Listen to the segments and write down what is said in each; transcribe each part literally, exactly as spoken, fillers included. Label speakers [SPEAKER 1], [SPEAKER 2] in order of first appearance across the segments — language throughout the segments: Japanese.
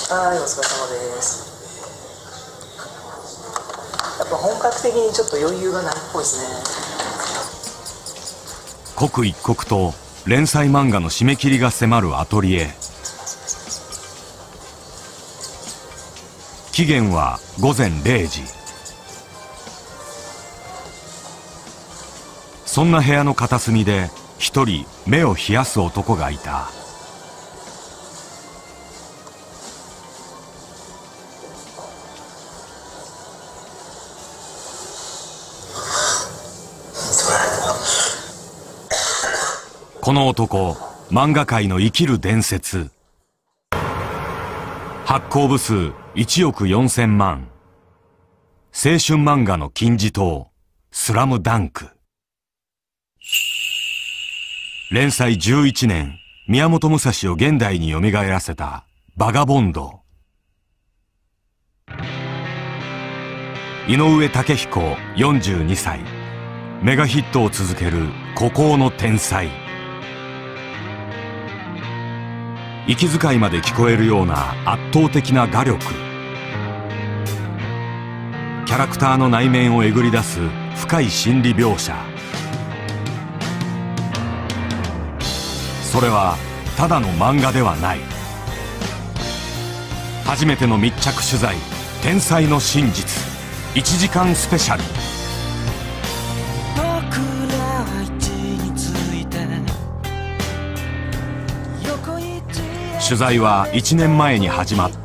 [SPEAKER 1] はい、お疲れ様です。やっぱ本格的にちょっと余裕がないっぽいですね。
[SPEAKER 2] 刻一刻と連載漫画の締め切りが迫るアトリエ。期限はごぜんれいじ。そんな部屋の片隅で一人目を冷やす男がいた。この男、漫画界の生きる伝説。発行部数いちおくよんせんまん。青春漫画の金字塔、スラムダンク。連載じゅういちねん、宮本武蔵を現代に蘇らせたバガボンド。井上武彦よんじゅうにさい。メガヒットを続ける孤高の天才。息遣いまで聞こえるような圧倒的な画力。キャラクターの内面をえぐり出す深い心理描写。それはただの漫画ではない。初めての密着取材、天才の真実いちじかんスペシャル。取材はいちねんまえに始まった。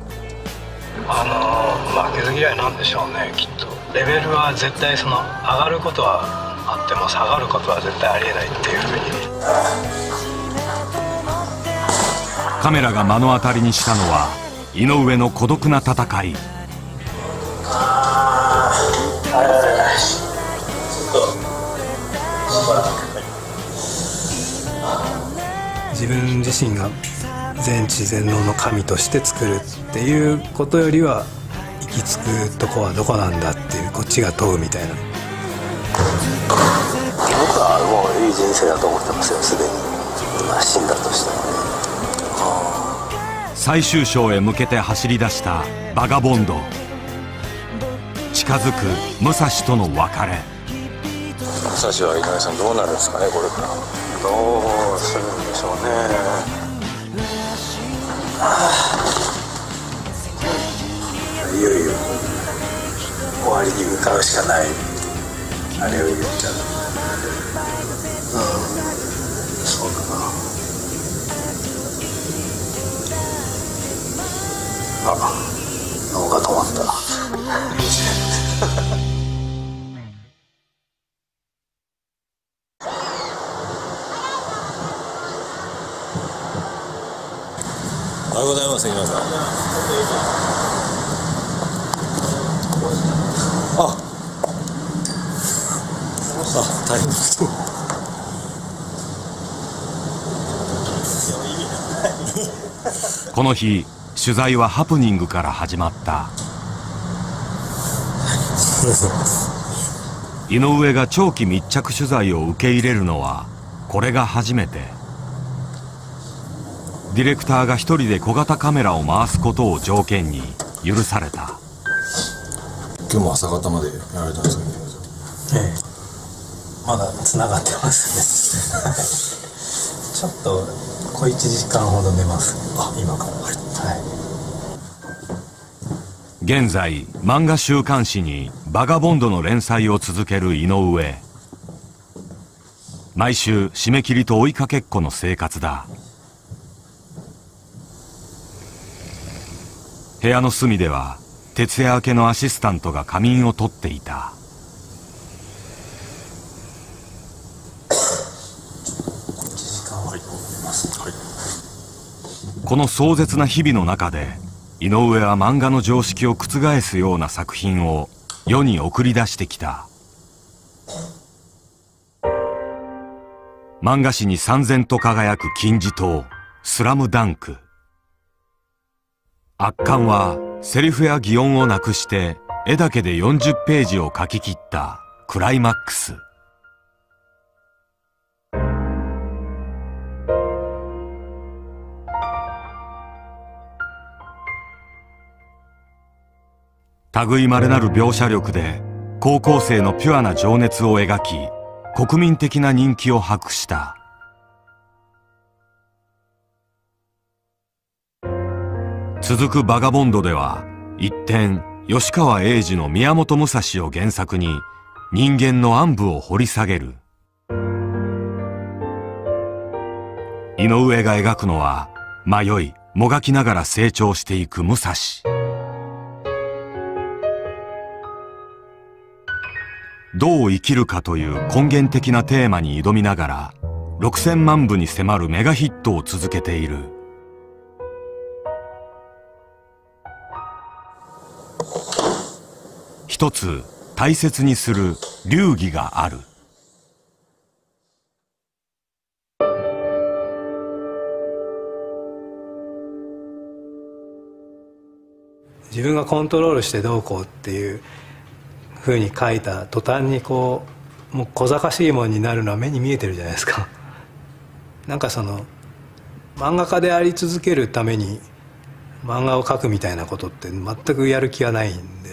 [SPEAKER 3] あの負けず嫌いなんでしょうね、きっと。レベルは絶対その上がることはあっても下がることは絶対ありえないっていうふうに。
[SPEAKER 2] カメラが目の当たりにしたのは井上の孤独な戦い。
[SPEAKER 4] 自分自身が全知全能の神として作るっていうことよりは、行き着くとこはどこなんだっていう、こっちが問うみたいな。
[SPEAKER 5] 僕はもういい人生だと思ってますよ、すでに。今死んだとしてもね。
[SPEAKER 2] 最終章へ向けて走り出したバガボンド。近づく武蔵との別れ。
[SPEAKER 5] 武蔵は井上さんどうなるんですかね、これから。どうするんでしょうね。いよいよ終わりに向かうしかない。あれを言っちゃう。うん、そうかな。あ、脳が止まった。
[SPEAKER 6] おはようございます、皆さん。あ、あ、大変です。
[SPEAKER 2] この日、取材はハプニングから始まった。井上が長期密着取材を受け入れるのはこれが初めて。ディレクターが一人で小型カメラを回すことを条件に許された。
[SPEAKER 6] 今日も朝方までやられたんですかね。
[SPEAKER 4] ええ、まだつながってますね。ちょっと小いちじかんほど寝ます。あ、今から。はい。
[SPEAKER 2] 現在漫画週刊誌にバガボンドの連載を続ける井上。毎週締め切りと追いかけっこの生活だ。部屋の隅では徹夜明けのアシスタントが仮眠をとっていた。この壮絶な日々の中で井上は漫画の常識を覆すような作品を世に送り出してきた。漫画史に燦然と輝く金字塔「スラムダンク」。圧巻はセリフや擬音をなくして絵だけでよんじゅっページを書き切ったクライマックス。 類まれなる描写力で高校生のピュアな情熱を描き、国民的な人気を博した。続くバガボンドでは一転、吉川英治の宮本武蔵を原作に人間の暗部を掘り下げる。井上が描くのは迷いもがきながら成長していく武蔵。どう生きるかという根源的なテーマに挑みながらろくせんまんぶに迫るメガヒットを続けている。一つ大切にする流儀がある。
[SPEAKER 4] 自分がコントロールしてどうこうっていうふうに書いた途端にこうもう小賢しいものになるのは目に見えてるじゃないですか。なんかその漫画家であり続けるために漫画を描くみたいなことって全くやる気はないんで。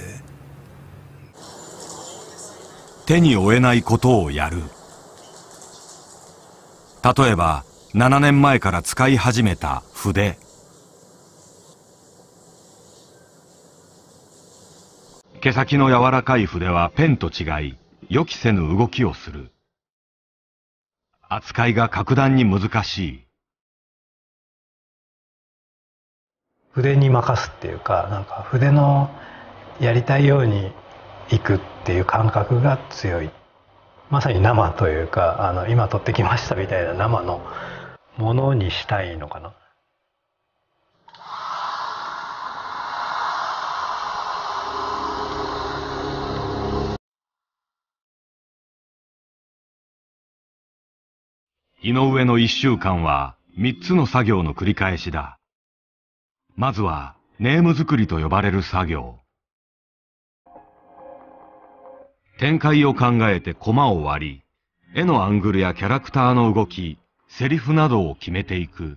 [SPEAKER 2] 手に負えないことをやる。例えばななねんまえから使い始めた筆。毛先の柔らかい筆はペンと違い予期せぬ動きをする。扱いが格段に難しい。
[SPEAKER 4] 筆に任すっていうか、なんか筆のやりたいようにいくっていう感覚が強い。まさに生というか、あの今取ってきましたみたいな生のものにしたいのかな。
[SPEAKER 2] 井上の一週間は三つの作業の繰り返しだ。まずはネーム作りと呼ばれる作業。展開を考えてコマを割り、絵のアングルやキャラクターの動き、セリフなどを決めていく。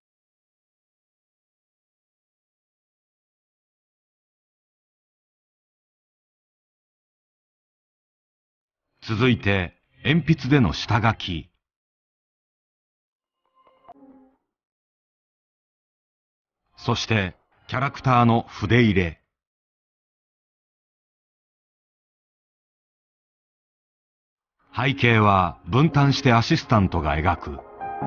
[SPEAKER 2] 続いて鉛筆での下書き。そしてキャラクターの筆入れ。背景は分担してアシスタントが描く。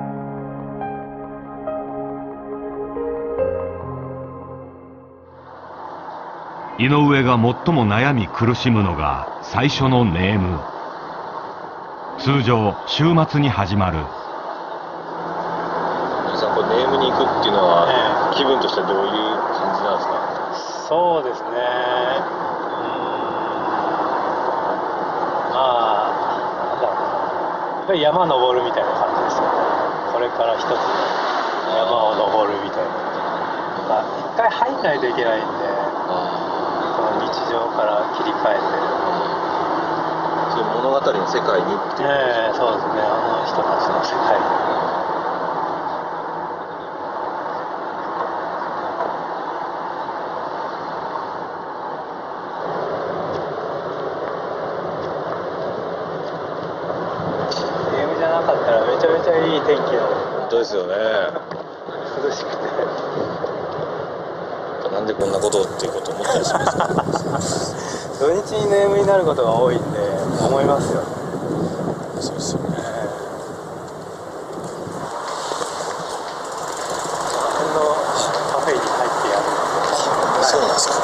[SPEAKER 2] 井上が最も悩み苦しむのが最初のネーム。通常週末に始まる。
[SPEAKER 6] さんこれネームに行くっていうのは、ええ、気分としてどういう感じなんですか？
[SPEAKER 4] そうですね、うん、まあなんだろうな、やっぱり山登るみたいな感じですよね。これから一つの山を登るみたいな、一回入んないといけないんで、この日常から切り替えて、
[SPEAKER 6] そういう物語の世界にっていう、
[SPEAKER 4] ええ、そうですね、あの人たちの世界に。めちゃめちゃいい天気なの。
[SPEAKER 6] 本当ですよね。
[SPEAKER 4] 涼しくて。
[SPEAKER 6] なんでこんなことっていうこと思ったりします
[SPEAKER 4] 土日にネームになることが多いんで思いますよ。
[SPEAKER 6] そうですよね。
[SPEAKER 4] あのカフェに入ってやる。
[SPEAKER 6] そうなんですか。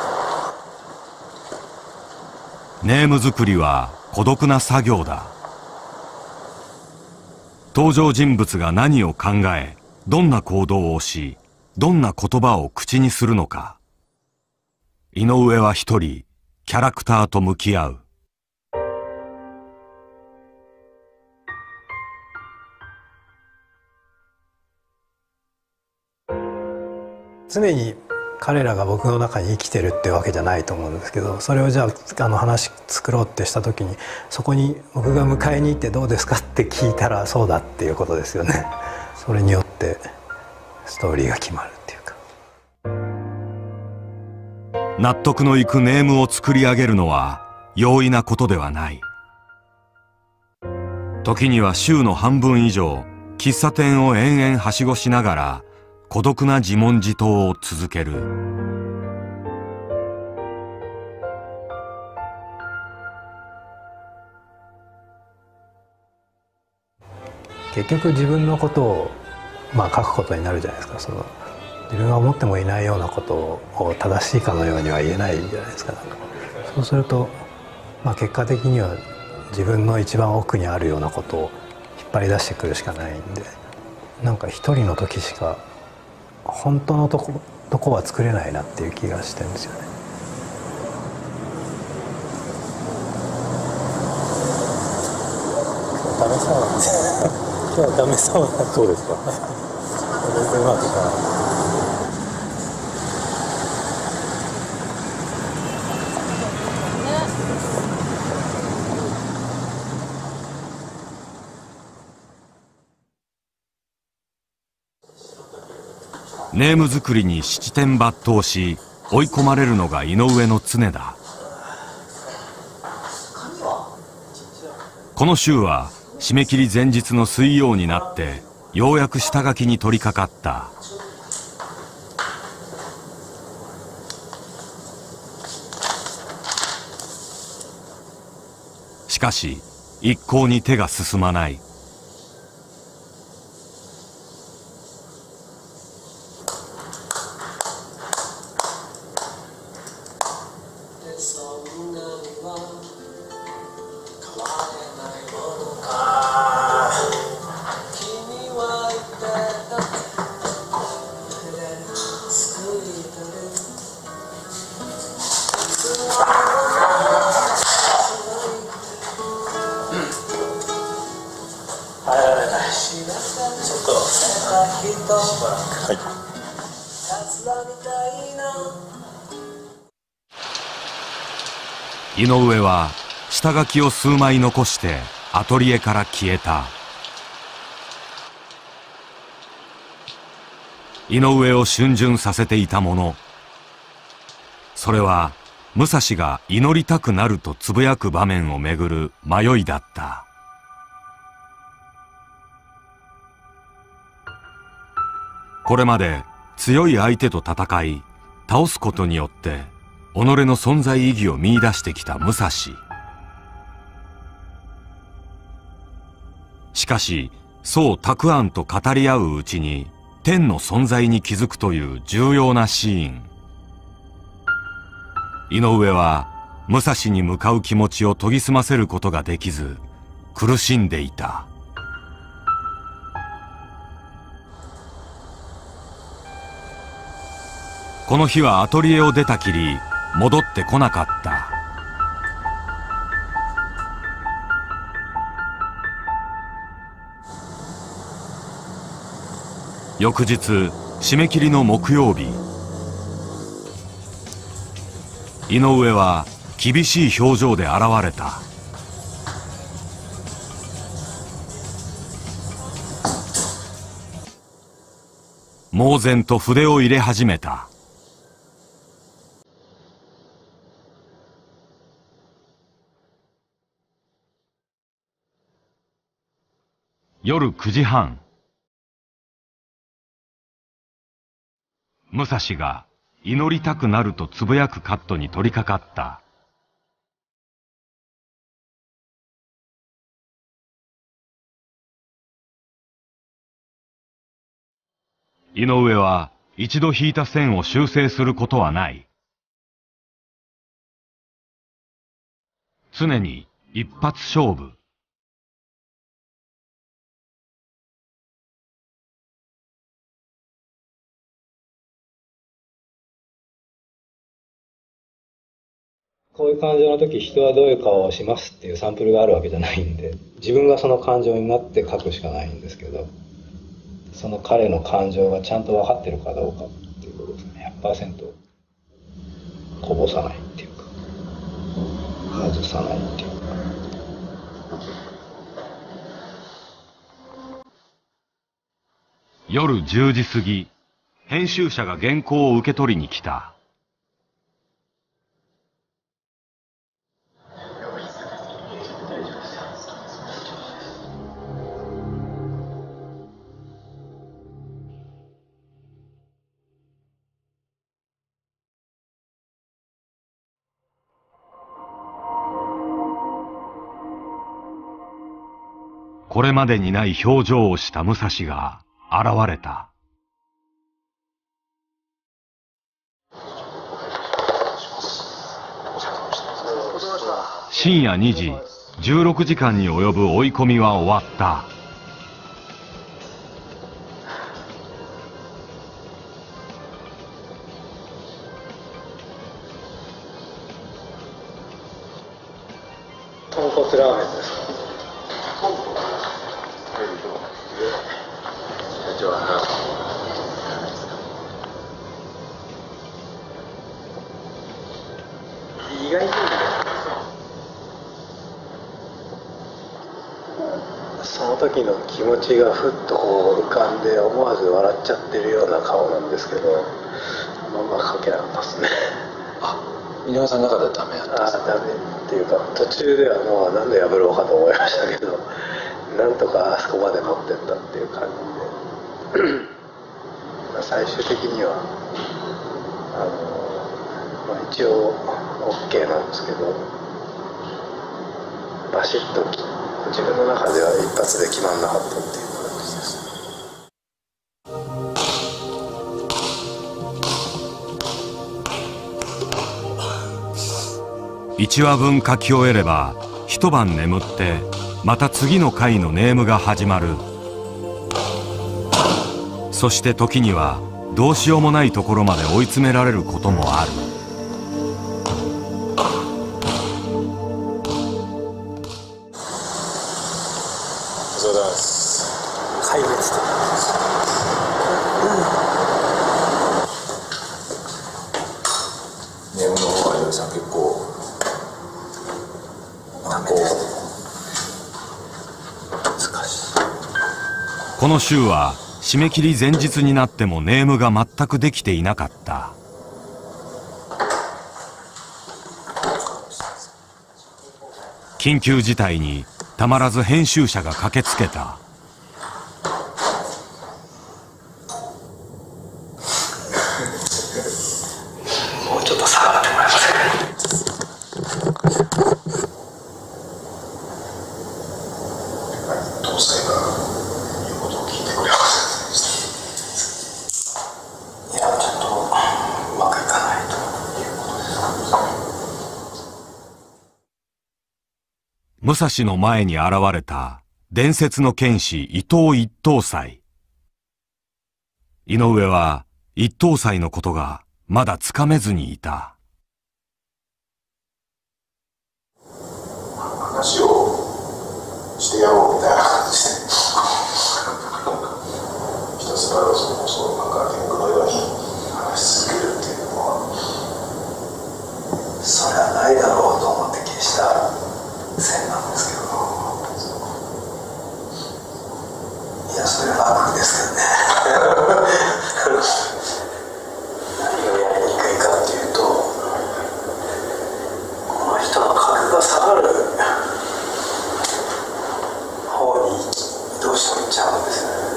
[SPEAKER 2] ネーム作りは孤独な作業だ。登場人物が何を考え、どんな行動をし、どんな言葉を口にするのか。井上は一人、キャラクターと向き合う。
[SPEAKER 4] 常に彼らが僕の中に生きてるってわけじゃないと思うんですけど、それをじゃあ、あの話作ろうってした時に、そこに僕が迎えに行ってどうですかって聞いたらそうだっていうことですよね。それによってストーリーが決まるっていうか。
[SPEAKER 2] 納得のいくネームを作り上げるのは容易なことではない。時には週の半分以上喫茶店を延々はしごしながら孤独な自問自答を続ける。
[SPEAKER 4] 結局自分のことをまあ書くことになるじゃないですか。その自分が思ってもいないようなことを正しいかのようには言えないじゃないですか。そうすると、まあ、結果的には自分の一番奥にあるようなことを引っ張り出してくるしかないんで、なんか一人の時しか本当のとこ、とこは作れないなっていう気がしてるんですよね。
[SPEAKER 7] ダメそうなんですよ。今日はダメそうなんです。そうですか。全然うまくいかない。
[SPEAKER 2] ネーム作りに七点抜刀し追い込まれるのが井上の常だ。この週は締め切り前日の水曜になってようやく下書きに取り掛かった。しかし一向に手が進まない。井上は下書きを数枚残してアトリエから消えた。井上を逡巡させていたもの、それは武蔵が祈りたくなるとつぶやく場面をめぐる迷いだった。これまで強い相手と戦い倒すことによって己の存在意義を見出してきた武蔵。しかしそう沢庵と語り合ううちに天の存在に気づくという重要なシーン。井上は武蔵に向かう気持ちを研ぎ澄ませることができず苦しんでいた。この日はアトリエを出たきり戻ってこなかった。翌日締め切りの木曜日、井上は厳しい表情で現れた。猛然と筆を入れ始めた。夜くじはん、武蔵が祈りたくなるとつぶやくカットに取り掛かった。井上は一度引いた線を修正することはない。常に一発勝負。
[SPEAKER 4] こういう感情の時、人はどういう顔をしますっていうサンプルがあるわけじゃないんで、自分がその感情になって書くしかないんですけど、その彼の感情がちゃんと分かってるかどうかっていうことですね。 ひゃくパーセント こぼさないっていうか外さないっていうか。
[SPEAKER 2] 夜じゅうじ過ぎ、編集者が原稿を受け取りに来た。 これまでにない表情をした武蔵が現れた。深夜にじ、じゅうろくじかんに及ぶ追い込みは終わった。
[SPEAKER 4] 豚骨ラーメンですか。意外にその時の気持ちがふっとこう浮かんで思わず笑っちゃってるような顔なんですけど、まあまあ書けなかったですね。
[SPEAKER 5] あ、井上さんの中ではダメだったんですか？
[SPEAKER 4] ああ、ダメっていうか途中ではもうなんで破ろうかと思いましたけど、なんとかあそこまで持ってったっていう感じでまあ最終的にはあの、まあ、一応 OK なんですけど、バシッと自分の中では一発で決まんなかったっていう感じです。
[SPEAKER 2] 一話分書き終えれば一晩眠ってまた次の回のネームが始まる。そして時にはどうしようもないところまで追い詰められることもある。
[SPEAKER 4] 壊滅的
[SPEAKER 5] ネームの方は井上さん結構難しい。
[SPEAKER 2] この週は締め切り前日になってもネームが全くできていなかった。緊急事態にたまらず編集者が駆けつけた。
[SPEAKER 1] もうちょっと下がってもらえませんか。
[SPEAKER 5] 搭載が言うことを聞いてくれません。
[SPEAKER 1] いや、ちょっとうまくいかないということですか。
[SPEAKER 2] 武蔵の前に現れた伝説の剣士伊藤一等斎。井上は一等斎のことがまだつかめずにいた。
[SPEAKER 5] 話をしてやろうみたいな感じでひたすらそのそうなんか天狗のように話し続けるっていうのは、
[SPEAKER 1] それはないだろうと思って消した線なんですけど、いや、それは悪ですけどね何をやりにくいかっていうと、この人の格が下がる方にどうしても行っちゃうんですよね。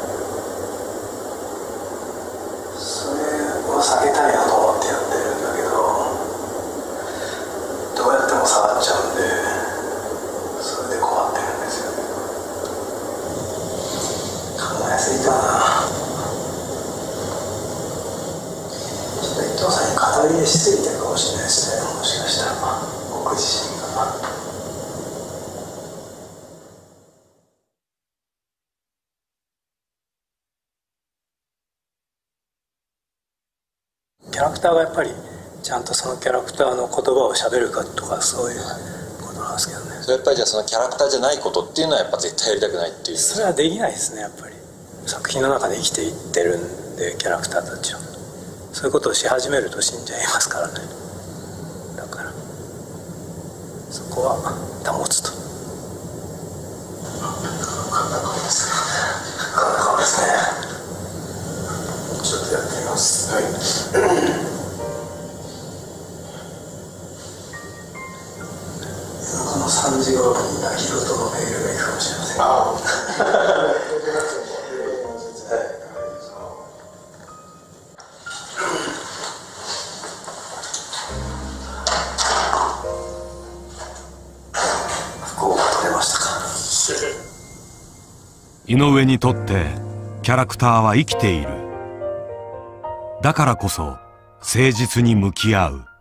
[SPEAKER 1] それを下げたいなと思ってやってるんだけど、どうやっても下がっちゃうんで、それで困ってるんですよね。考えすぎたな。ちょっと伊藤さんに肩入れしすぎてるかもしれないですね。もしかしたら僕自身が。
[SPEAKER 4] キャラクターがやっぱりちゃんとそのキャラクターの言葉を喋るかとか、そういうことなんですけどね。
[SPEAKER 5] それやっぱりじゃあそのキャラクターじゃないことっていうのはやっぱ絶対やりたくないっていう。
[SPEAKER 4] それはできないですね。やっぱり作品の中で生きていってるんで、キャラクターたちはそういうことをし始めると死んじゃいますからね。だからそこは保つと。
[SPEAKER 1] こんな感じですね。こんな感じですね。ちょっとやってみます。はい。このさんじ頃に泣き言のメールがいいかもしれません。ああ。
[SPEAKER 2] 井上にとってキャラクターは生きている。だからこそ誠実に向き合う。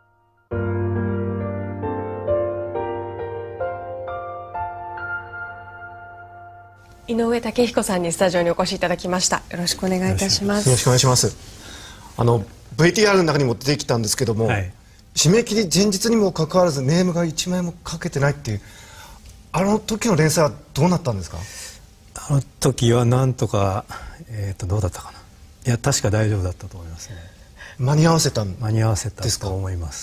[SPEAKER 8] 井上武彦さんにスタジオにお越しいただきました。よろしくお願いいたします。
[SPEAKER 9] よろしくお願いします。あの ブイティーアール の中にも出てきたんですけども、はい、締め切り前日にもかかわらずネームがいちまいもかけてないっていう、あの時の連載はどうなったんですか？
[SPEAKER 4] あの時はなんとか、えー、とどうだったかな。いや確か大丈夫だったと思いますね。
[SPEAKER 9] 間に合わせたん
[SPEAKER 4] 間に合わせたと思います。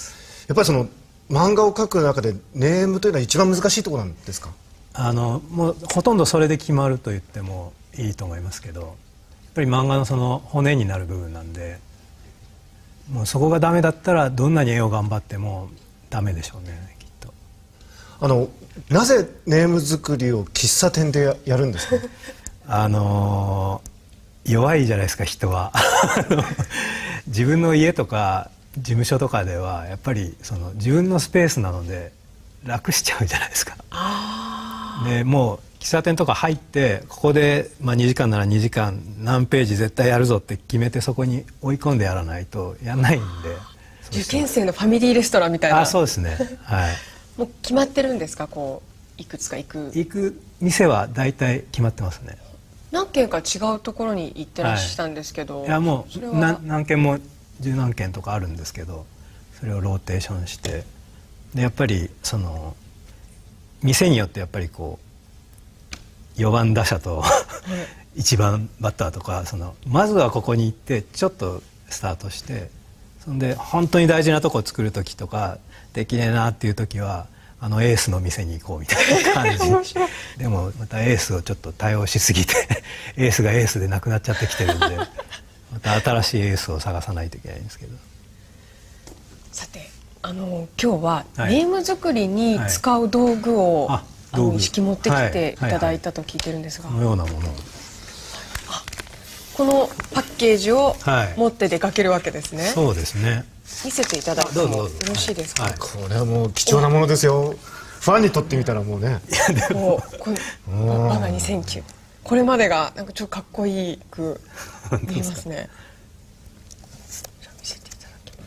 [SPEAKER 9] やっぱりその漫画を描く中でネームというのは一番難しいところなんですか？
[SPEAKER 4] あのもうほとんどそれで決まると言ってもいいと思いますけど、やっぱり漫画のその骨になる部分なんで、もうそこがダメだったらどんなに絵を頑張ってもダメでしょうね、きっと。
[SPEAKER 9] あのなぜネーム作りを喫茶店で や, やるんですか？
[SPEAKER 4] あの弱いじゃないですか、人は。自分の家とか事務所とかではやっぱりその自分のスペースなので楽しちゃうじゃないですか。でもう喫茶店とか入ってここで、まあ、にじかんならにじかん何ページ絶対やるぞって決めてそこに追い込んでやらないとやんないんで。
[SPEAKER 8] 受験生のファミリーレストランみたいな。
[SPEAKER 4] あ、そうですね、はい。
[SPEAKER 8] もう決まってるんですか？こういくつか行く
[SPEAKER 4] 行く店は大体決まってますね。
[SPEAKER 8] 何軒か違うところに行ってらっしゃったんですけど、
[SPEAKER 4] はい、いやもう何何軒も十何軒とかあるんですけど、それをローテーションしてでやっぱりその店によってやっぱりこうよばん打者といちばんバッターとか、そのまずはここに行ってちょっとスタートして、そんで本当に大事なとこを作る時とかできねえなっていう時はあのエースの店に行こうみたいな感じ。でもまたエースをちょっと対応しすぎてエースがエースでなくなっちゃってきてるんで、また新しいエースを探さないといけないんですけど。
[SPEAKER 8] さて、あの今日はネーム作りに使う道具を、はい、あの一式持ってきていただいたと聞いてるんですが、
[SPEAKER 4] このようなものを、
[SPEAKER 8] あ、このパッケージを持って出かけるわけですね。はい、
[SPEAKER 4] そうですね。
[SPEAKER 8] 見せていただいてもよろしいですか？
[SPEAKER 9] はい、これはもう貴重なものですよ。ファンにとってみたらもうね。
[SPEAKER 8] もうこれ我がにせんきゅう、これまでがなんかちょっとかっこいいく見えますね。見せていただきます。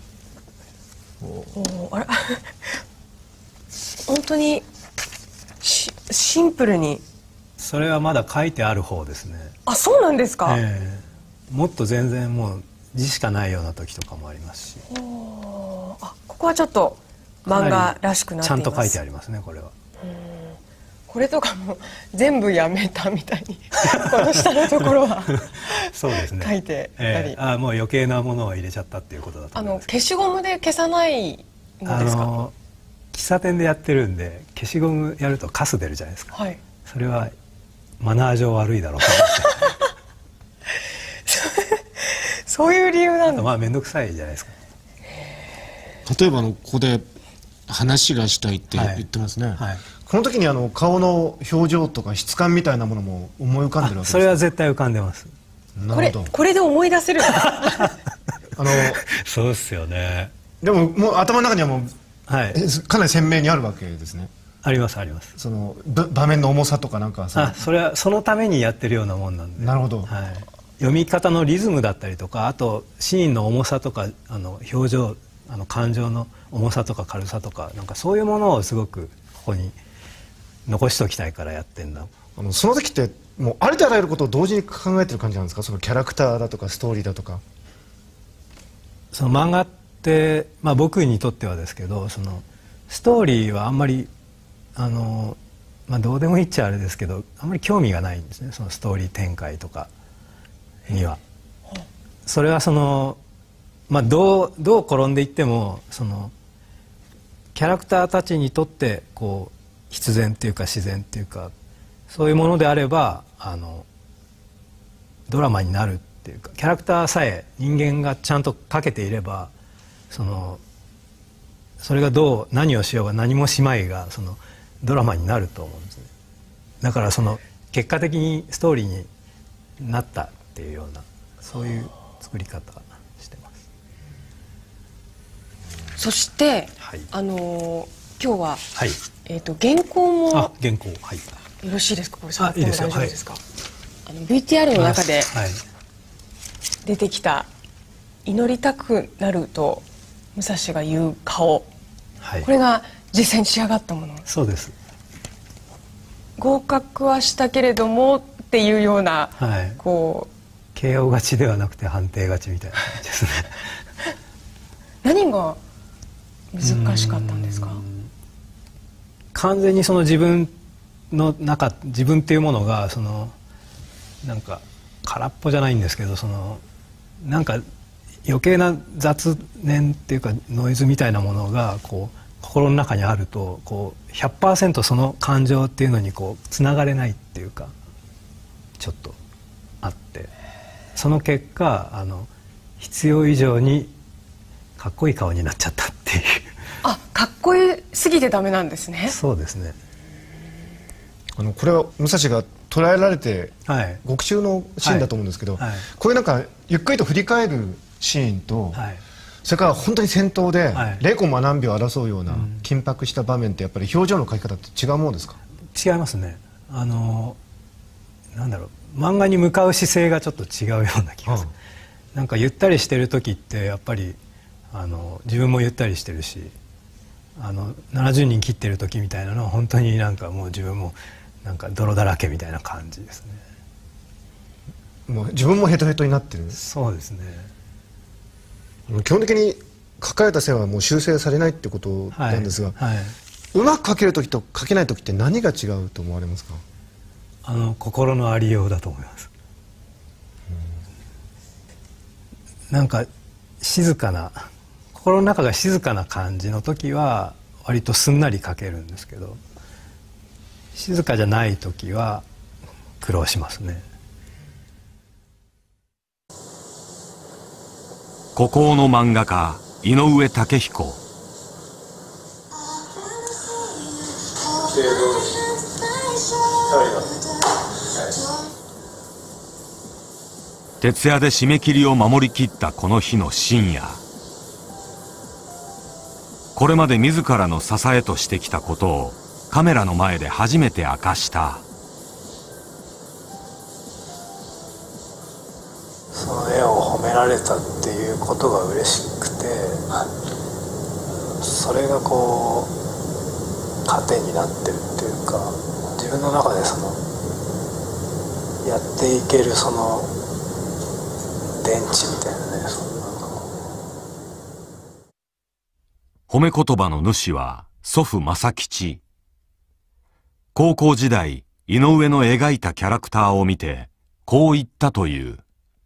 [SPEAKER 8] おお、あら本当にしシンプルに。
[SPEAKER 4] それはまだ書いてある方ですね。
[SPEAKER 8] あ、そうなんですか。
[SPEAKER 4] えー、もっと全然もう字しかないような時とかもありますし。
[SPEAKER 8] お、あ、ここはちょっと漫画らしくなっています。
[SPEAKER 4] ちゃんと書いてありますね、これは。
[SPEAKER 8] これとかも全部やめたみたいにこの下のところは
[SPEAKER 4] そうですね、
[SPEAKER 8] 書いてたり、
[SPEAKER 4] えー、あ、もう余計なものを入れちゃったっていうことだと思います。
[SPEAKER 8] あの消しゴムで消さないのですか？あの
[SPEAKER 4] 喫茶店でやってるんで消しゴムやるとカス出るじゃないですか。はい、それはマナー上悪いだろうと思って
[SPEAKER 8] そういう理由なんだ。
[SPEAKER 4] まあ面倒くさいじゃないですか。
[SPEAKER 9] 例えばあのここで話がしたいって言ってますね。はいはい、この時にあの顔の表情とか質感みたいなものも思い浮かんでるわけですか？
[SPEAKER 4] それは絶対浮かんでます。
[SPEAKER 8] これこれで思い出せる。あ
[SPEAKER 4] のそうですよね。
[SPEAKER 9] でももう頭の中にはもう、
[SPEAKER 4] はい、
[SPEAKER 9] かなり鮮明にあるわけですね。
[SPEAKER 4] ありますあります。
[SPEAKER 9] その場面の重さとかなんか。
[SPEAKER 4] あ、それはそのためにやってるようなもんなんで。
[SPEAKER 9] なるほど。
[SPEAKER 4] はい、読み方のリズムだったりとか、あとシーンの重さとか、あの表情、あの感情の重さとか軽さとか、なんかそういうものをすごくここに残しておきたいからやってんだ。
[SPEAKER 9] あのその時ってもうありとあらゆることを同時に考えてる感じなんですか？そのキャラクターだとかストーリーだとか。
[SPEAKER 4] その漫画って、まあ、僕にとってはですけど、そのストーリーはあんまりあの、まあ、どうでもいいっちゃあれですけど、あんまり興味がないんですね、そのストーリー展開とかには。それはその、まあ、どうどう転んでいってもそのキャラクターたちにとってこう必然っていうか自然っていうか、そういうものであればあのドラマになるっていうか、キャラクターさえ人間がちゃんと描けていれば、そのそれがどう何をしようが何もしまいがそのドラマになると思うんですね。だからその結果的にストーリーになったっていうような、そういう作り方してます。
[SPEAKER 8] そして、はい、あのー、今日は、はい、えっと原稿も
[SPEAKER 4] あ原稿、はい、
[SPEAKER 8] よろしいですか？これ参考に大丈夫ですか？ あの ブイティーアール の中で出てきた祈りたくなると武蔵が言う顔、はい、これが実際に仕上がったもの。
[SPEAKER 4] そうです。
[SPEAKER 8] 合格はしたけれどもっていうような、はい、こう
[SPEAKER 4] ケーオー 勝ちではなくて判定勝ちみたいな感じですね。
[SPEAKER 8] 何が難しかったんですか？
[SPEAKER 4] 完全にその自分の中、自分っていうものがそのなんか空っぽじゃないんですけど、そのなんか余計な雑念っていうかノイズみたいなものがこう心の中にあると、こう ひゃくパーセント その感情っていうのにこうつながれないっていうか、ちょっとあって、その結果あの必要以上にかっこいい顔になっちゃったっていう。
[SPEAKER 8] あ、かっこよすぎてダメなんですね。
[SPEAKER 4] そうですね。
[SPEAKER 9] あのこれは武蔵が捉えられて、はい、獄中のシーンだと思うんですけど、はいはい、こういうなんかゆっくりと振り返るシーンと、はい、それから本当に戦闘で零コンマ何秒争うような緊迫した場面ってやっぱり表情の描き方って違うものですか？
[SPEAKER 4] 違いますね。あのなんだろう、漫画に向かう姿勢がちょっと違うような気がする。うん、なんかゆったりしてる時ってやっぱりあの自分もゆったりしてるし、あのななじゅうにん切ってる時みたいなのは本当になんかもう自分もなんか泥だらけみたいな感じです
[SPEAKER 9] ね。もう自分もヘトヘトになってる。
[SPEAKER 4] そうですね。
[SPEAKER 9] 基本的に描かれた線はもう修正されないってことなんですが、はいはい、うまく描ける時と描けない時って何が違うと思われますか？
[SPEAKER 4] あの心のありようだと思います。うん、なんか静かな、心の中が静かな感じの時は割とすんなり描けるんですけど、静かじゃない時は苦労しますね。
[SPEAKER 2] 孤高の漫画家井上武彦。徹夜で締め切りを守りきったこの日の深夜、これまで自らの支えとしてきたことをカメラの前で初めて明かした。
[SPEAKER 3] その絵を褒められたっていうことが嬉しくて、それがこう糧になってるっていうか、自分の中でそのやっていけるその電池みたいなね、そんなの。
[SPEAKER 2] 褒め言葉の主は祖父正吉。高校時代、井上の描いたキャラクターを見てこう言ったという。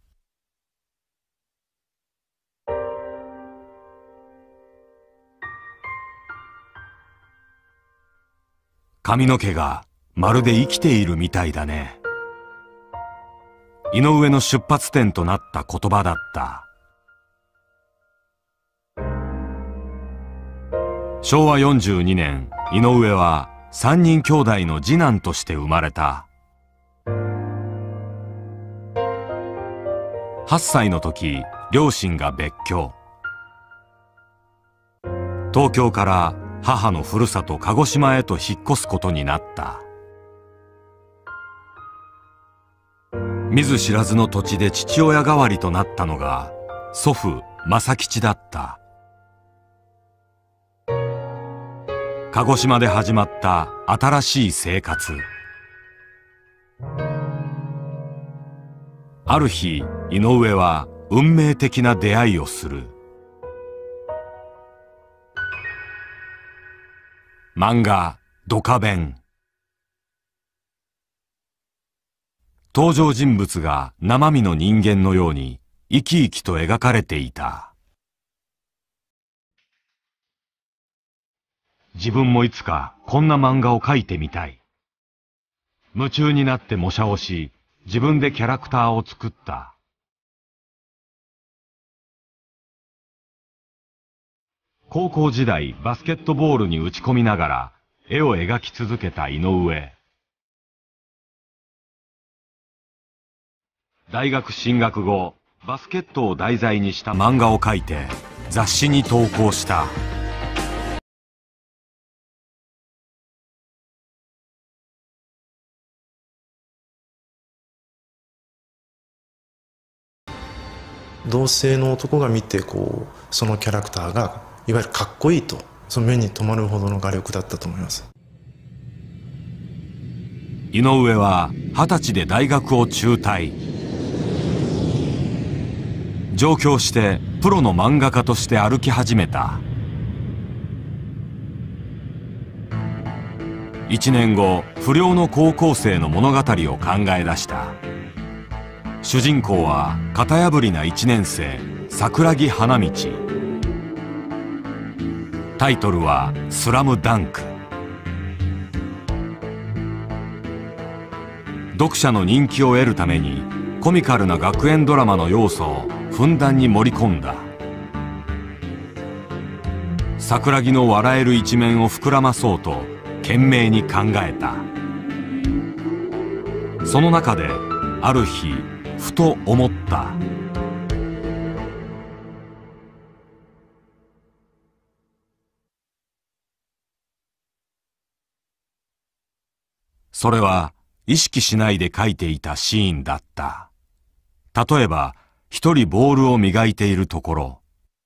[SPEAKER 2] 髪の毛がまるで生きているみたいだね。井上の出発点となった言葉だった。しょうわよんじゅうにねん、井上はさんにん兄弟の次男として生まれた。はっさいの時、両親が別居。東京から母のふるさと鹿児島へと引っ越すことになった。見ず知らずの土地で父親代わりとなったのが祖父正吉だった。鹿児島で始まった新しい生活。ある日、井上は運命的な出会いをする。漫画「ドカベン」。登場人物が生身の人間のように生き生きと描かれていた。自分もいつかこんな漫画を描いてみたい。夢中になって模写をし、自分でキャラクターを作った。高校時代バスケットボールに打ち込みながら絵を描き続けた井上。大学進学後、バスケットを題材にした漫画を描いて雑誌に投稿した。
[SPEAKER 10] 同性の男が見てこうそのキャラクターがいわゆるかっこいいとその目に留まるほどの画力だったと思います。
[SPEAKER 2] 井上は二十歳で大学を中退。上京してプロの漫画家として歩き始めた。一年後、不良の高校生の物語を考え出した。主人公は型破りな一年生桜木花道。タイトルは「スラムダンク」。読者の人気を得るためにコミカルな学園ドラマの要素をふんだんに盛り込んだ。桜木の笑える一面を膨らまそうと懸命に考えた。その中である日ふと思った。それは意識しないで描いていたシーンだった。例えば一人ボールを磨いているところ、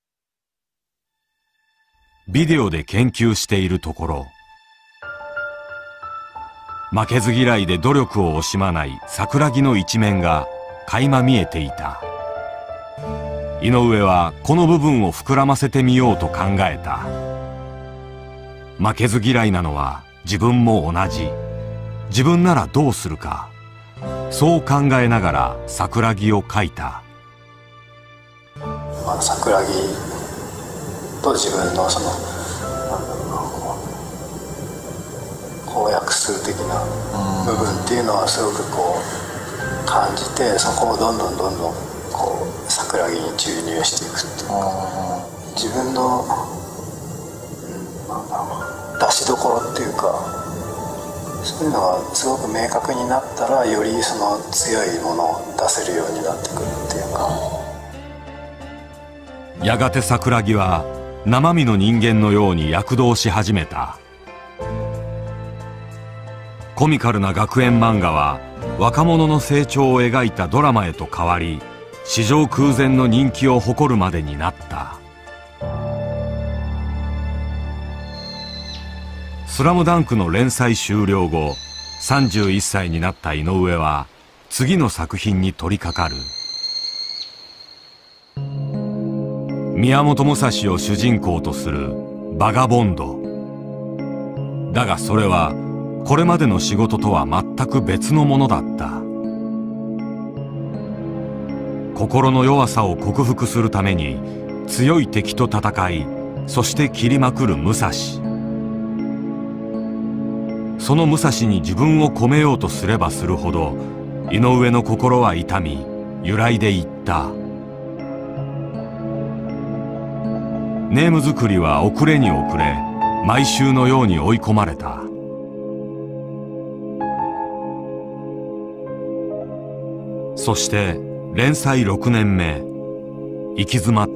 [SPEAKER 2] ビデオで研究しているところ、負けず嫌いで努力を惜しまない桜木の一面が垣間見えていた。井上はこの部分を膨らませてみようと考えた。負けず嫌いなのは自分も同じ。自分ならどうするか、そう考えながら桜木を描いた。
[SPEAKER 3] まあ、桜木と自分のその公約数的な部分っていうのはすごくこう感じて、そこをどんどんどんどんこう桜木に注入していくっていうか、自分の、うん、なんだろう、出しどころっていうか、そういうのがすごく明確になったらよりその強いものを出せるようになってくるっていうか。
[SPEAKER 2] やがて桜木は生身の人間のように躍動し始めた。コミカルな学園漫画は若者の成長を描いたドラマへと変わり、史上空前の人気を誇るまでになった。スラムダンクの連載終了後、さんじゅういっさいになった井上は次の作品に取り掛かる。宮本武蔵を主人公とするバガボンド。だがそれはこれまでの仕事とは全く別のものだった。心の弱さを克服するために強い敵と戦い、そして切りまくる武蔵。その武蔵に自分を込めようとすればするほど井上の心は痛み揺らいでいった。ネーム作りは遅れに遅れ、毎週のように追い込まれた。そして連載ろくねんめ、行き詰まった。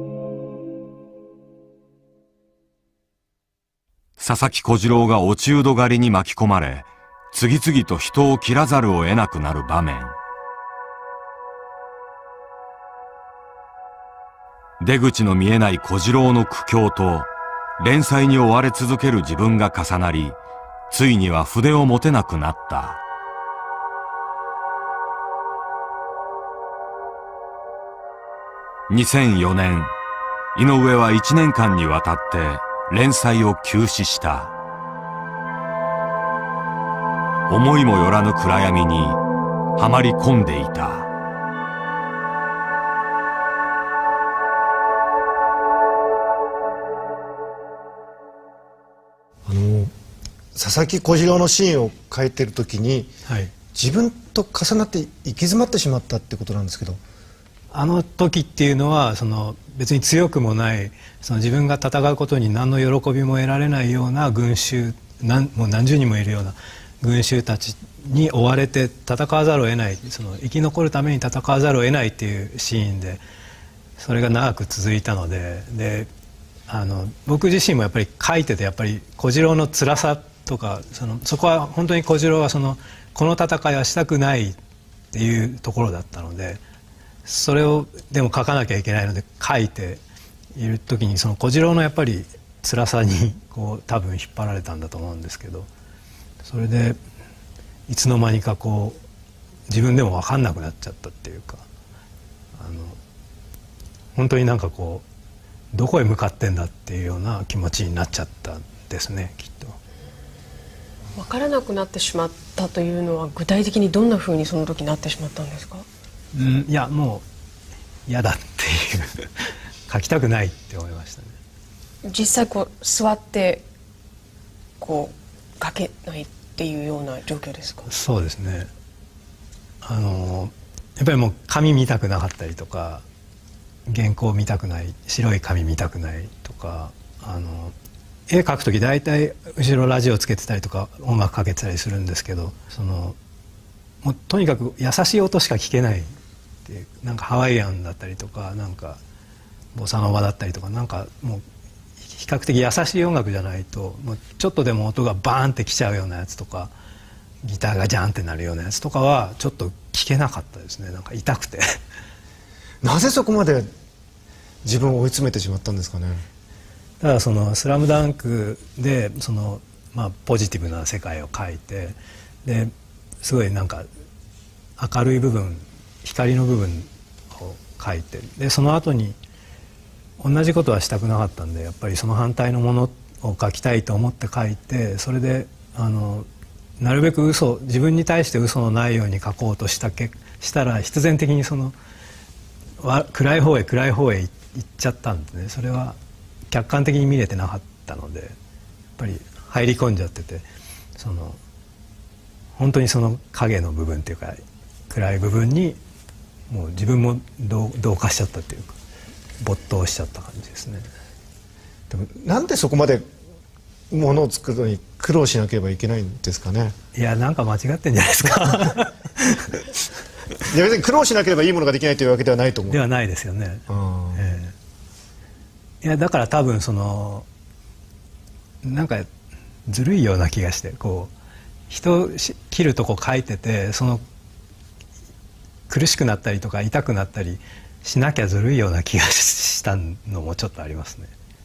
[SPEAKER 2] 佐々木小次郎が落人狩りに巻き込まれ、次々と人を切らざるを得なくなる場面。出口の見えない小次郎の苦境と連載に追われ続ける自分が重なり、ついには筆を持てなくなった。にせんよねん、井上はいちねんかんにわたって連載を休止した。思いもよらぬ暗闇にはまり込んでいた。
[SPEAKER 9] あの佐々木小次郎のシーンを描いてる時に、はい、自分と重なって行き詰まってしまったってことなんですけど、
[SPEAKER 4] あの時っていうのはその別に強くもないその自分が戦うことに何の喜びも得られないような群衆、何もう何十人もいるような群衆たちに追われて戦わざるを得ない、その生き残るために戦わざるを得ないっていうシーンで、それが長く続いたので、であの僕自身もやっぱり書いててやっぱり小次郎の辛さとか、そのそこは本当に小次郎はそのこの戦いはしたくないっていうところだったので。 それをでも書かなきゃいけないので書いている時にその小次郎のやっぱり辛さにこう多分引っ張られたんだと思うんですけど、それでいつの間にかこう自分でも分かんなくなっちゃったっていうか、あの本当になんかこうどこへ向かってんだっていうような気持ちになっちゃったんですね、きっと。
[SPEAKER 8] 分からなくなってしまったというのは具体的にどんなふうにその時なってしまったんですか？
[SPEAKER 4] うん、いやもう嫌だっていう書きたくないって思いましたね。
[SPEAKER 8] 実際こう座ってこう書けないっていうような状況ですか？
[SPEAKER 4] そうですね。あのやっぱりもう紙見たくなかったりとか、原稿見たくない、白い紙見たくないとか、あの絵描く時大体後ろラジオつけてたりとか音楽かけてたりするんですけど、そのもうとにかく優しい音しか聞けないっていう、なんかハワイアンだったりとか、なんかボサノバだったりとか、なんかもう比較的優しい音楽じゃないと、もうちょっとでも音がバーンってきちゃうようなやつとか、ギターがジャンってなるようなやつとかはちょっと聞けなかったですね。なんか痛くて
[SPEAKER 9] なぜそこまで自分を追い詰めてしまったんですかね。
[SPEAKER 4] だからその「スラムダンクでその、まあ、ポジティブな世界を描いて、ですごいなんか明るい部分、光の部分を描いて、でその後に同じことはしたくなかったんで、やっぱりその反対のものを描きたいと思って描いて、それであのなるべく嘘、自分に対して嘘のないように描こうとしたけしたら必然的にその暗い方へ暗い方へ行っちゃったんですね。それは客観的に見れてなかったので、やっぱり入り込んじゃってて、その本当にその影の部分っていうか暗い部分にもう自分も同同化しちゃったっていうか没頭しちゃった感じですね。
[SPEAKER 9] でもなんでそこまでものを作るのに苦労しなければいけないんですかね。
[SPEAKER 4] いや、なんか間違ってんじゃないですか
[SPEAKER 9] いや別に苦労しなければいいものができないというわけではないと思う。
[SPEAKER 4] ではないですよね。えー、いやだから多分そのなんかずるいような気がして、こう人を切るとこ書いてて、その苦しくなったりとか痛くなったりしなきゃずるいような気がしたのもちょっとありますね。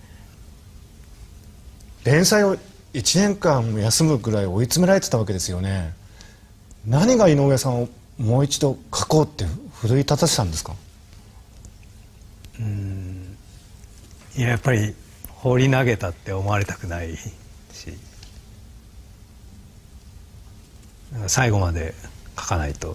[SPEAKER 9] 連載をいちねんかん休むぐらい追い詰められてたわけですよね。何が井上さんをもう一度書こうって奮い立たせたんですか？
[SPEAKER 4] うーん、いややっぱり放り投げたって思われたくないし、なんか最後まで書かないとね。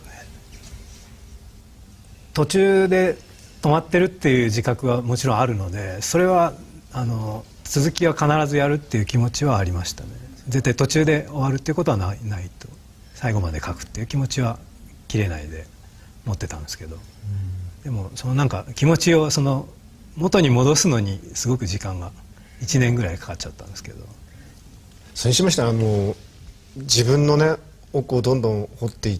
[SPEAKER 4] 途中で止まってるっていう自覚はもちろんあるので、それはあの続きは必ずやるっていう気持ちはありましたね。絶対途中で終わるっていうことはない、ないと、最後まで書くっていう気持ちは切れないで持ってたんですけど、でもそのなんか気持ちをその元に戻すのにすごく時間がいちねんぐらいかかっちゃったんですけど。
[SPEAKER 9] それにしましてはあの自分のね奥をどんどん掘っていって、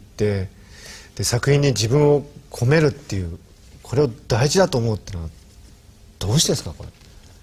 [SPEAKER 9] で作品に自分を込めるっていう、これを大事だと思うっていうのはどうしてですか？これ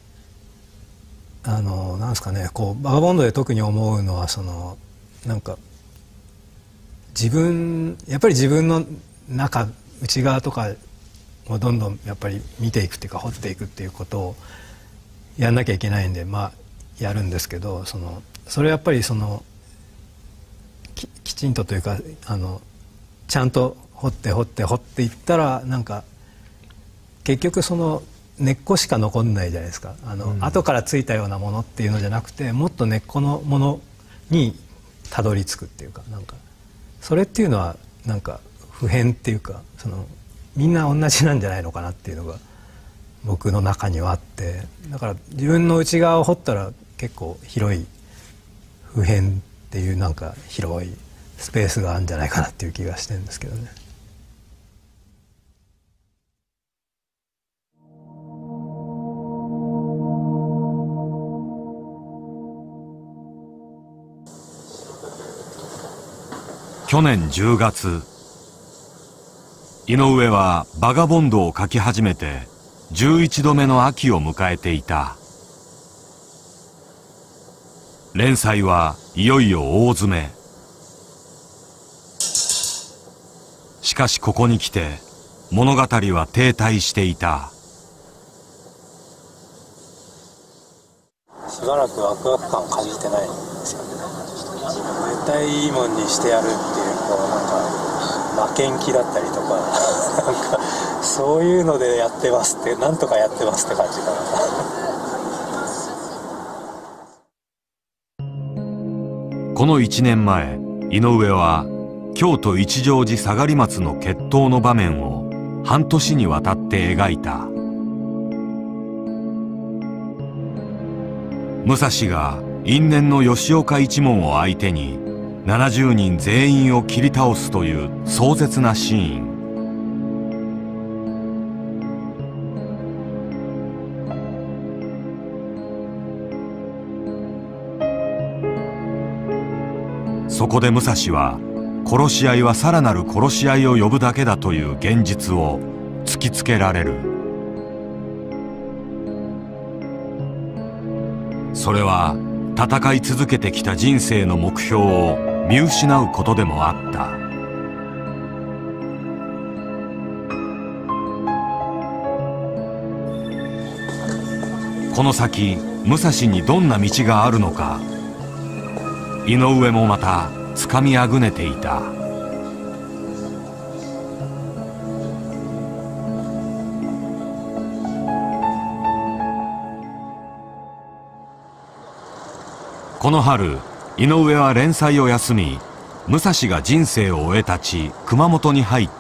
[SPEAKER 4] あのなんですかね、こうバガボンドで特に思うのは、そのなんか自分やっぱり自分の中内側とかをどんどんやっぱり見ていくっていうか掘っていくっていうことをやんなきゃいけないんで、まあやるんですけど、そのそれやっぱりその き, きちんとというかあのちゃんと掘って掘って掘っていったら、なんか結局その根っこしか残んないじゃないですか。あの、うん、後からついたようなものっていうのじゃなくて、もっと根っこのものにたどり着くっていうか、なんかそれっていうのはなんか普遍っていうか、そのみんな同じなんじゃないのかなっていうのが僕の中にはあって、だから自分の内側を掘ったら結構広い普遍っていうなんか広いスペースがあるんじゃないかなっていう気がしてるんですけどね。
[SPEAKER 2] 去年じゅうがつ、井上はバガボンドを書き始めてじゅういちどめの秋を迎えていた。連載はいよいよ大詰め。しかしここに来て物語は停滞していた。
[SPEAKER 3] しばらくワクワク感感じてないんですよね。絶対いいもんにしてやるっていう、こうなんか負けん気だったりとかなんかそういうのでやってますって、なんとかやってますって感じかな。
[SPEAKER 2] このいちねんまえ、井上は京都一乗寺下が松の決闘の場面を半年にわたって描いた。武蔵が因縁の吉岡一門を相手にななじゅうにん全員を切り倒すという壮絶なシーン。そこで武蔵は殺し合いはさらなる殺し合いを呼ぶだけだという現実を突きつけられる。それは戦い続けてきた人生の目標を見失うことでもあった。この先武蔵にどんな道があるのか、井上もまたつかみあぐねていた。この春、井上は連載を休み、武蔵が人生を終えた地熊本に入った。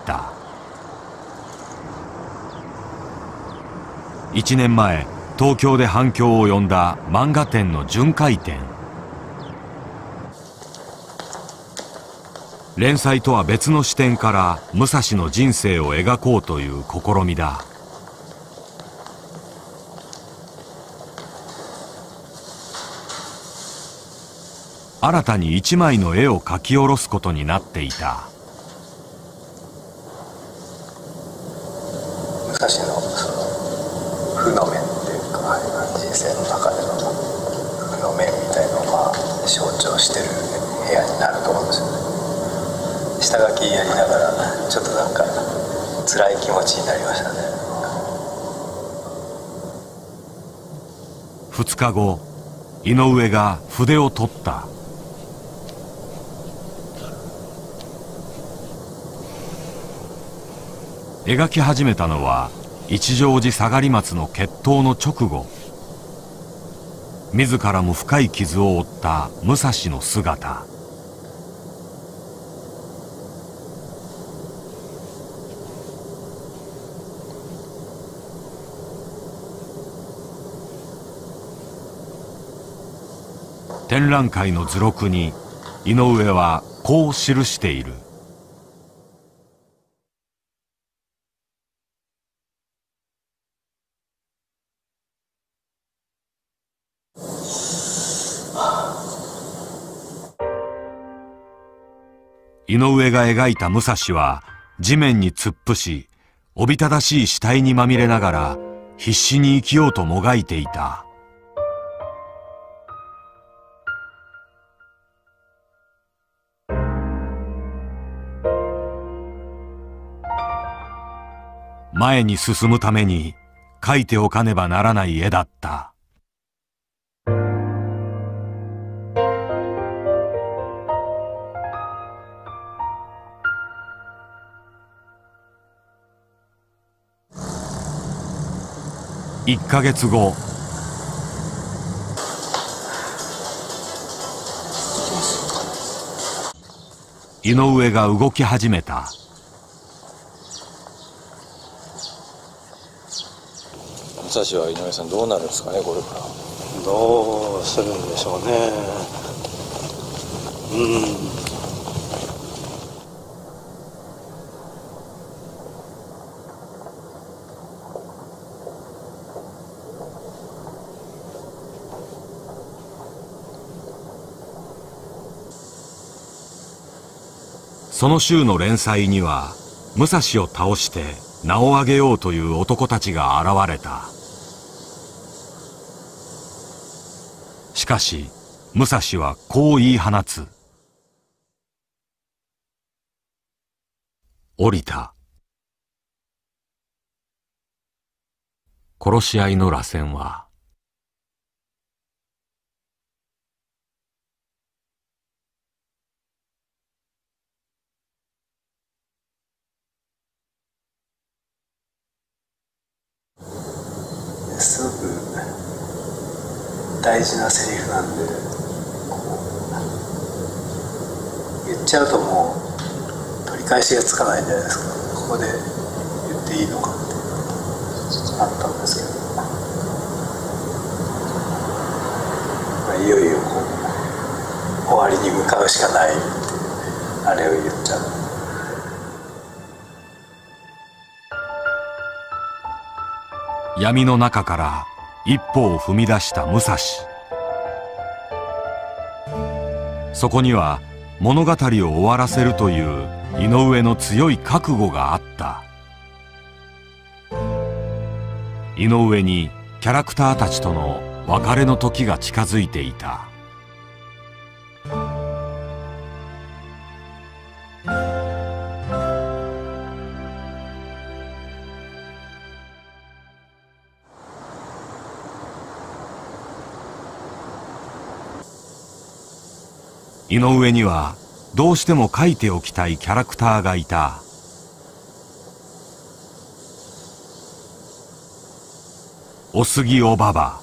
[SPEAKER 2] いちねんまえ東京で反響を呼んだ漫画展の巡回展。連載とは別の視点から武蔵の人生を描こうという試みだ。新たに一枚の絵を描き下ろすことになっていた。
[SPEAKER 3] 武蔵のその負の面っていうか、人生の中での負の面みたいのをまあ象徴してる部屋になると思うんですよね。下書きやりながらちょっとなんか辛い気持ちになりましたね。
[SPEAKER 2] ふつかご、井上が筆を取った。描き始めたのは一乗寺下が松の決闘の直後。自らも深い傷を負った武蔵の姿。展覧会の図録に井上はこう記している。井上が描いた武蔵は地面に突っ伏し、おびただしい死体にまみれながら必死に生きようともがいていた。前に進むために描いておかねばならない絵だった。いっかげつご。井上が動き始めた。
[SPEAKER 6] 武蔵は井上さんどうなるんですかね、これから。
[SPEAKER 3] どうするんでしょうね。うん。
[SPEAKER 2] その週の連載には武蔵を倒して名を上げようという男たちが現れた。しかし武蔵はこう言い放つ。降りた。 殺し合いの螺旋は
[SPEAKER 3] すごく大事なセリフなんで、言っちゃうともう取り返しがつかないんじゃないですか。ここで言っていいのかってあったんですけど、まあ、いよいよこう終わりに向かうしかないってあれを言っちゃう。
[SPEAKER 2] 闇の中から一歩を踏み出した武蔵。そこには物語を終わらせるという井上の強い覚悟があった。井上にキャラクターたちとの別れの時が近づいていた。井上にはどうしても描いておきたいキャラクターがいた。お杉おばば。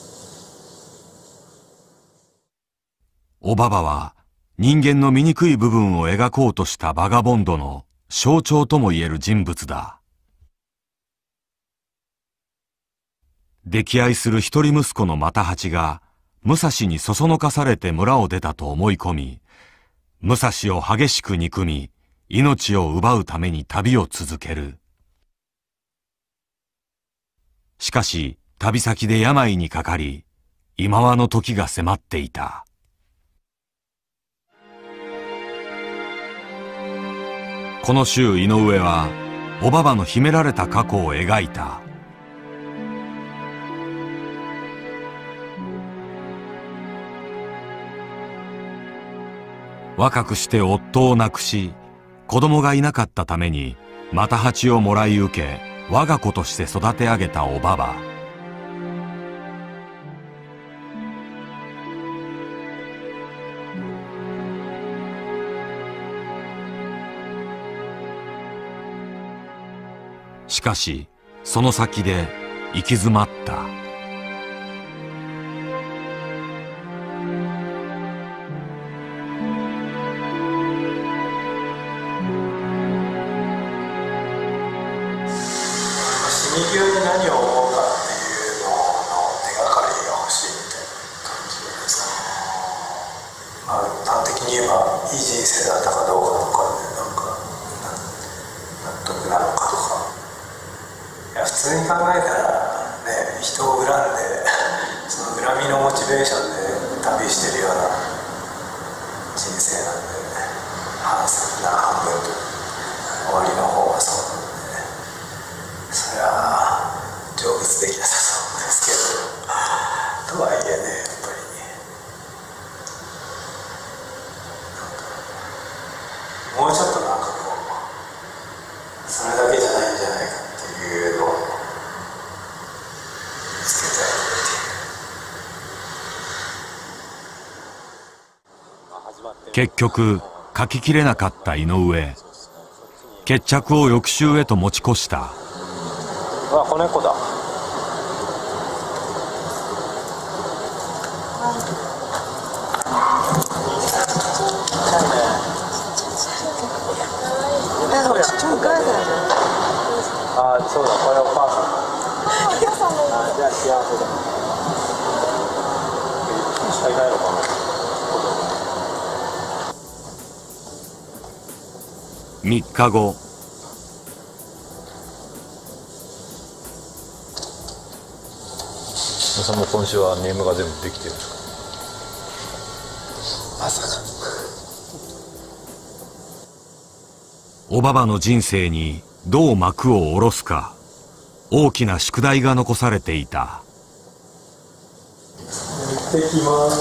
[SPEAKER 2] おばばは人間の醜い部分を描こうとしたバガボンドの象徴ともいえる人物だ。溺愛する一人息子の又八が武蔵にそそのかされて村を出たと思い込み、武蔵を激しく憎み、命を奪うために旅を続ける。しかし旅先で病にかかり、今はの時が迫っていた。この週井上はおばばの秘められた過去を描いた。若くして夫を亡くし、子供がいなかったために又八をもらい受け、我が子として育て上げたおばば。しかしその先で行き詰まった。
[SPEAKER 3] 死に際に何を思うかっていうのの手がかりが欲しいみたいな感じですかね。まあ端的に言えばいい人生だったかどうかとかね、なんか納得なのかとか。いや普通に考えたらね、人を恨んでその恨みのモチベーションで旅してるような人生なんで、半分な半分終わりの方はそうなんで。それは成仏できなさそうですけど、とはいえね、やっぱりもうちょっとなんかこうそれだけじゃないんじゃないかっていうのを見つけたいっていう。
[SPEAKER 2] 結局書ききれなかった井上。決着を翌週へと持ち越した。
[SPEAKER 3] うわ、子猫だ。ああ、そうだ、これお母さん。あ、じゃあ幸せだ。いっしかいないのかな。
[SPEAKER 2] みっかご。
[SPEAKER 7] さんも今週はネームが全部できてるんですか？
[SPEAKER 3] まさか。
[SPEAKER 2] おばばの人生にどう幕を下ろすか、大きな宿題が残されていた。
[SPEAKER 3] 行ってきます。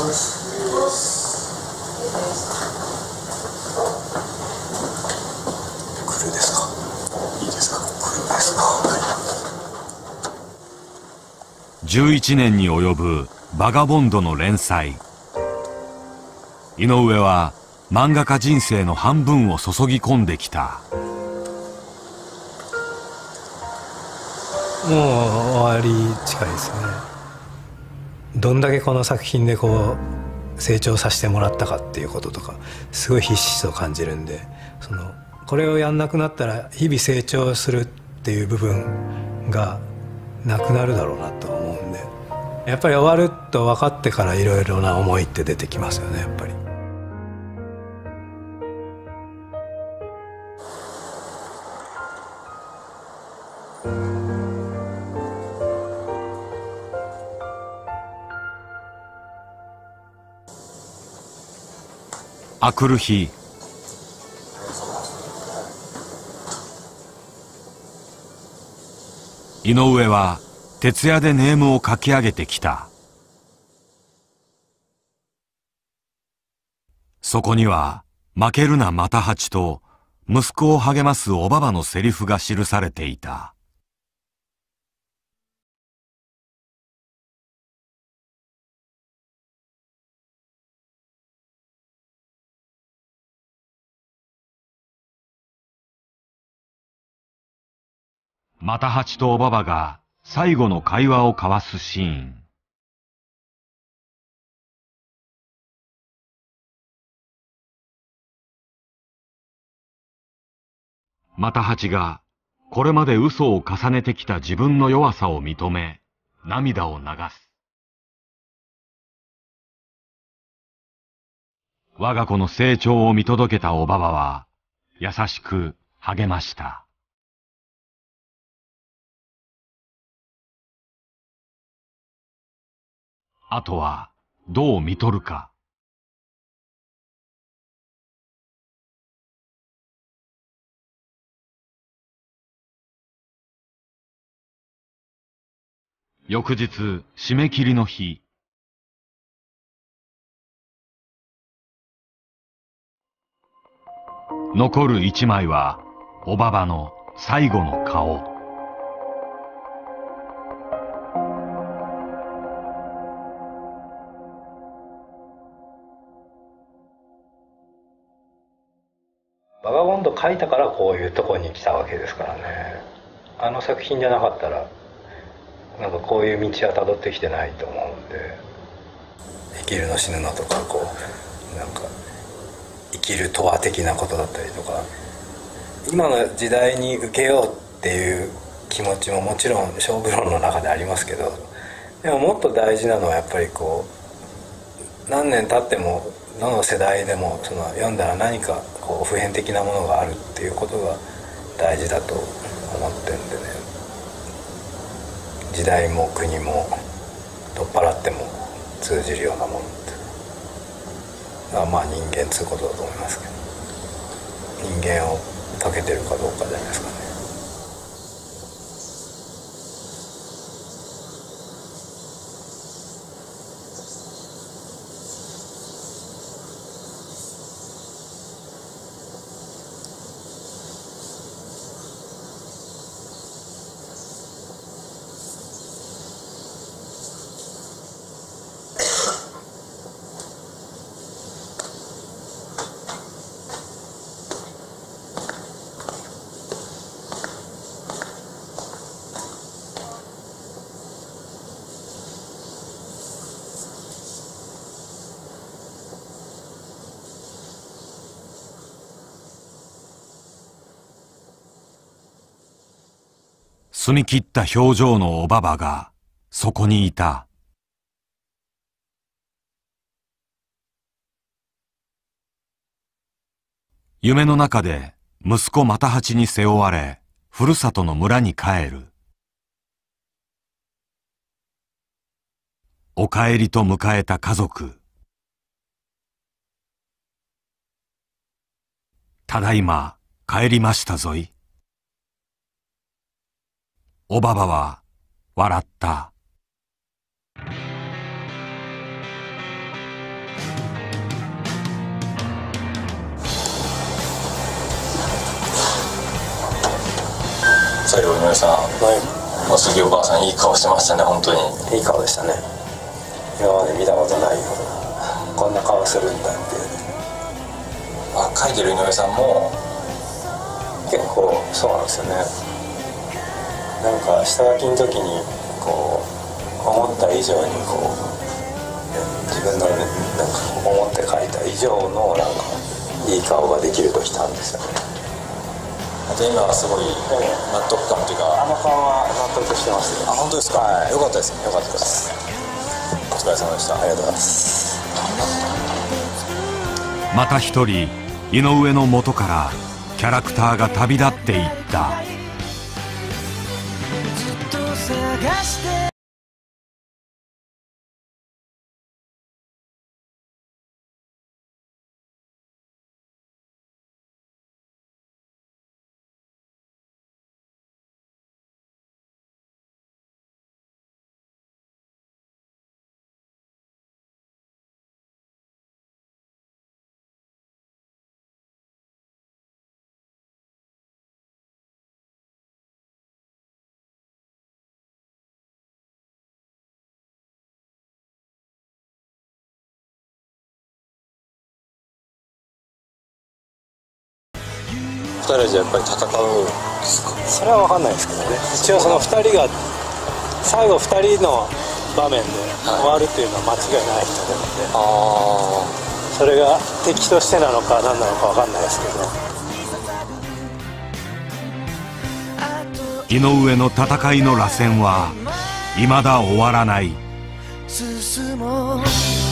[SPEAKER 3] 来るですか？いいですか？来るですか？
[SPEAKER 2] じゅういちねんに及ぶバガボンドの連載。井上は漫画家人生の半分を注ぎ込んできた。
[SPEAKER 4] もう終わり近いですね。どんだけこの作品でこう成長させてもらったかっていうこととかすごいひしひしと感じるんで、そのこれをやんなくなったら日々成長するっていう部分がなくなるだろうなと思うんで、やっぱり終わると分かってからいろいろな思いって出てきますよね、やっぱり。
[SPEAKER 2] あくる日、井上は徹夜でネームを書き上げてきた。そこには負けるな又八と息子を励ますおばばのセリフが記されていた。又八とおばばが最後の会話を交わすシーン。又八がこれまで嘘を重ねてきた自分の弱さを認め、涙を流す。我が子の成長を見届けたおばばは優しく励ました。あとはどう見とるか。翌日、締め切りの日。残る一枚はおばばの最後の顔。
[SPEAKER 4] バガボンド書いたからこういうとこに来たわけですからね。あの作品じゃなかったらなんかこういう道はたどってきてないと思うんで、生きるの死ぬのとかこうなんか生きるとは的なことだったりとか、今の時代に受けようっていう気持ちももちろん勝負論の中でありますけど、でももっと大事なのはやっぱりこう何年経ってもどの世代でもその読んだら何かこう普遍的なものがあるっていうことが大事だと思ってるんでね。時代も国も取っ払っても通じるようなものってがまあ人間つうことだと思いますけど、人間をかけてるかどうかじゃないですかね。
[SPEAKER 2] 澄み切った表情のおばばがそこにいた。夢の中で息子又八に背負われ、ふるさとの村に帰る。お帰りと迎えた家族。ただいま帰りましたぞい。おばばは笑った。
[SPEAKER 5] 最後井上さん、はい、
[SPEAKER 6] お杉おばあさんいい顔してましたね。本当に
[SPEAKER 3] いい顔でしたね。今まで見たことないような、こんな顔するんだっていう。
[SPEAKER 6] あ、描いてる井上さんも
[SPEAKER 3] 結構そうなんですよね。なんか下書きの時にこう思った以上にこう自分の、ね、なんか思って描いた以上のなんかいい顔ができる時たんですよね。
[SPEAKER 6] あと今はすごい納得感というか、
[SPEAKER 3] あの顔は納得してますよ。
[SPEAKER 6] あ、本当ですか。はい、よかったですね。よかったです。お疲れ様でした。
[SPEAKER 3] ありがとうございます。
[SPEAKER 2] また一人井上の元からキャラクターが旅立っていった。
[SPEAKER 6] ふたりじゃやっぱり戦うんですか。
[SPEAKER 3] それは分かんないですけどね。一応そのふたりが最後ふたりの場面で終わるっていうのは間違いない人なので、
[SPEAKER 6] あ
[SPEAKER 3] それが敵としてなのか何なのか分かんないです
[SPEAKER 2] けど、井上の戦いの螺旋は未だ終わらない。
[SPEAKER 11] 進もう